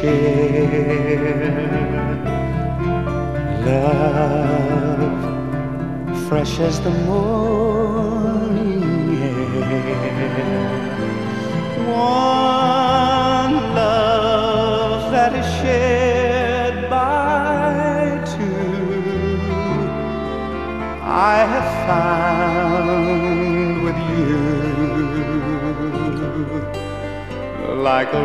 share. Love, fresh as the morning air. One love that is shared by two, I have found with you. Like a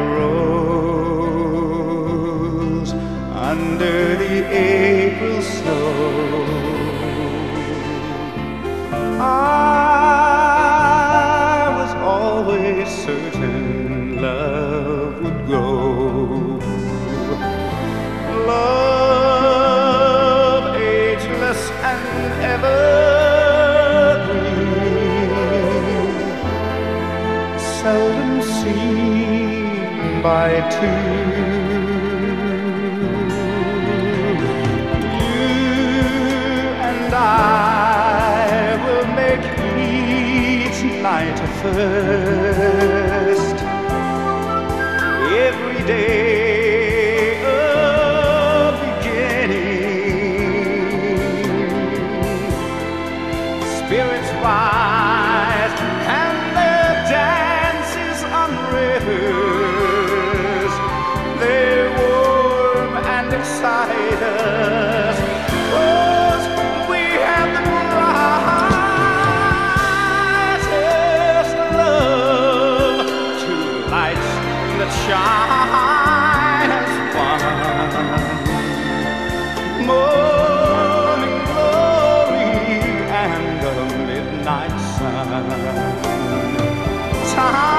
rose under the April snow, I was always certain love would grow. Love, ageless and evergreen, seldom seen by two. You and I will make each night a first, every day a beginning. Spirits rise and their dance is unrehearsed. They warm and excite us, 'cause we have the brightest love, two lights that shine as one. Morning glory and the midnight sun. Time